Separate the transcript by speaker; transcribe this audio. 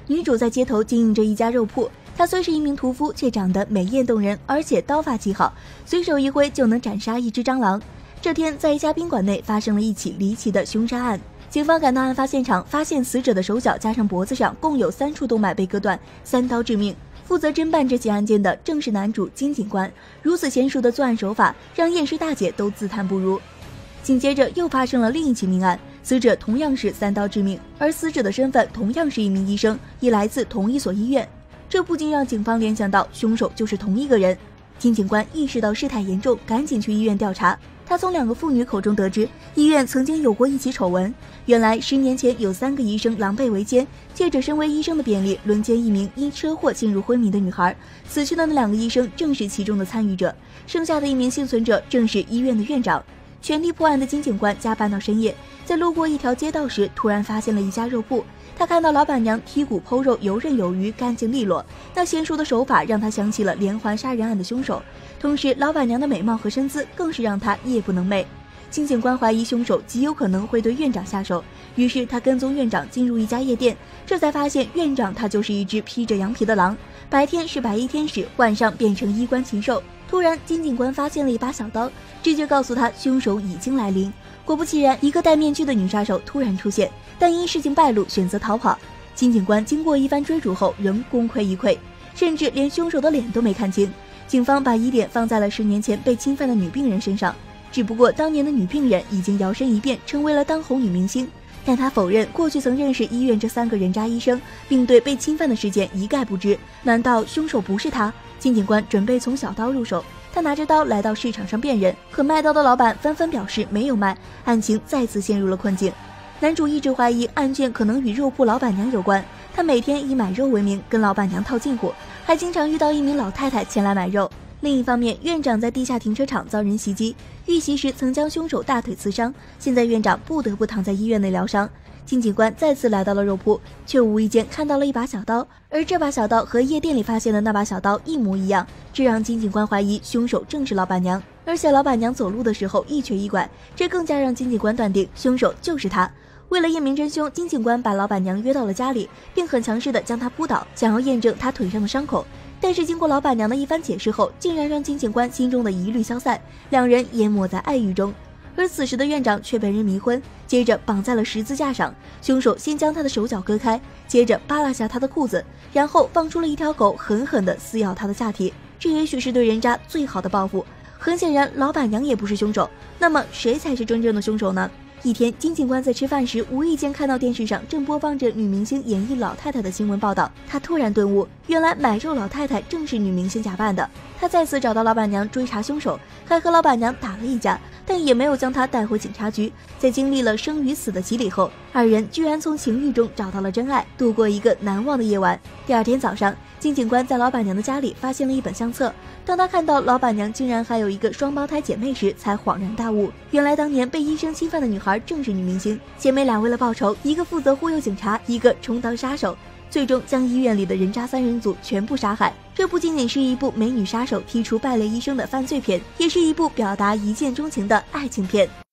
Speaker 1: 女主在街头经营着一家肉铺，她虽是一名屠夫，却长得美艳动人，而且刀法极好，随手一挥就能斩杀一只蟑螂。这天，在一家宾馆内发生了一起离奇的凶杀案。警方赶到案发现场，发现死者的手脚加上脖子上共有3处动脉被割断，3刀致命。负责侦办这起案件的正是男主金警官，如此娴熟的作案手法让验尸大姐都自叹不如。紧接着又发生了另一起命案，死者同样是3刀致命，而死者的身份同样是一名医生，也来自同一所医院。这不禁让警方联想到凶手就是同一个人。金警官意识到事态严重，赶紧去医院调查。他从2个妇女口中得知，医院曾经有过一起丑闻。原来10年前有3个医生狼狈为奸，借着身为医生的便利轮奸一名因车祸进入昏迷的女孩。死去的那2个医生正是其中的参与者，剩下的一名幸存者正是医院的院长。全力破案的金警官加班到深夜，在路过一条街道时，突然发现了一家肉铺。他看到老板娘剔骨剖肉游刃有余，干净利落，那娴熟的手法让他想起了连环杀人案的凶手。同时，老板娘的美貌和身姿更是让他夜不能寐。金警官怀疑凶手极有可能会对院长下手，于是他跟踪院长进入一家夜店，这才发现院长他就是一只披着羊皮的狼，白天是白衣天使，晚上变成衣冠禽兽。突然，金警官发现了一把小刀，直觉告诉他凶手已经来临。果不其然，一个戴面具的女杀手突然出现，但因事情败露，选择逃跑。金警官经过一番追逐后，仍功亏一篑，甚至连凶手的脸都没看清。警方把疑点放在了10年前被侵犯的女病人身上，只不过当年的女病人已经摇身一变，成为了当红女明星。但她否认过去曾认识医院这3个人渣医生，并对被侵犯的事件一概不知。难道凶手不是他？金警官准备从小刀入手，他拿着刀来到市场上辨认，可卖刀的老板纷纷表示没有卖，案情再次陷入了困境。男主一直怀疑案件可能与肉铺老板娘有关，他每天以买肉为名跟老板娘套近乎，还经常遇到一名老太太前来买肉。另一方面，院长在地下停车场遭人袭击，遇袭时曾将凶手大腿刺伤，现在院长不得不躺在医院内疗伤。金警官再次来到了肉铺，却无意间看到了一把小刀，而这把小刀和夜店里发现的那把小刀一模一样，这让金警官怀疑凶手正是老板娘。而且老板娘走路的时候一瘸一拐，这更加让金警官断定凶手就是他。为了验明真凶，金警官把老板娘约到了家里，并很强势地将她扑倒，想要验证她腿上的伤口。但是经过老板娘的一番解释后，竟然让金警官心中的疑虑消散，两人淹没在爱欲中。而此时的院长却被人迷昏，接着绑在了十字架上。凶手先将他的手脚割开，接着扒拉下他的裤子，然后放出了一条狗，狠狠地撕咬他的下体。这也许是对人渣最好的报复。很显然，老板娘也不是凶手，那么谁才是真正的凶手呢？一天，金警官在吃饭时无意间看到电视上正播放着女明星演绎老太太的新闻报道，他突然顿悟，原来买肉老太太正是女明星假扮的。他再次找到老板娘追查凶手，还和老板娘打了一架，但也没有将她带回警察局。在经历了生与死的洗礼后，二人居然从情欲中找到了真爱，度过一个难忘的夜晚。第二天早上，金警官在老板娘的家里发现了一本相册，当他看到老板娘竟然还有一个双胞胎姐妹时，才恍然大悟，原来当年被医生侵犯的女孩正是女明星。姐妹俩为了报仇，一个负责忽悠警察，一个充当杀手，最终将医院里的人渣三人组全部杀害。这不仅仅是一部美女杀手剔除败类医生的犯罪片，也是一部表达一见钟情的爱情片。